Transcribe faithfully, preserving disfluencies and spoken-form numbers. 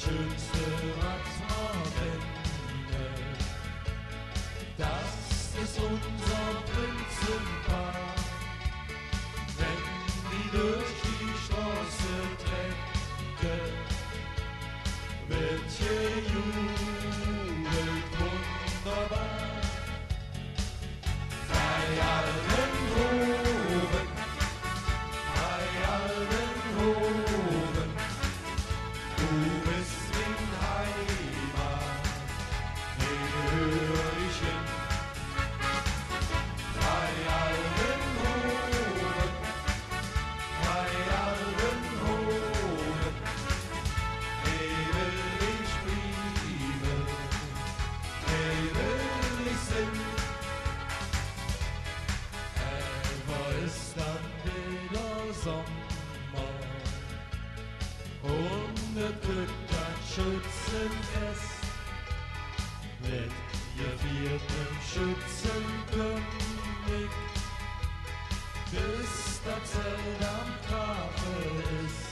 Schönste, was man findet, das ist unser Prinzenpaar. Wenn die durch die Straße trecken, wird gejubelt wunderbar. Bei allen Hoben, bei allen Hoben, du bist in Heimat, hier höre ich hin. Bei allen Hoben, bei allen Hoben, hier will ich blieben, hier will ich sind. Aber ist dann wieder Sommer und der Glück Schützenfest wird gefeiert im Schützenkönig, bis das Zelt am Tafel ist.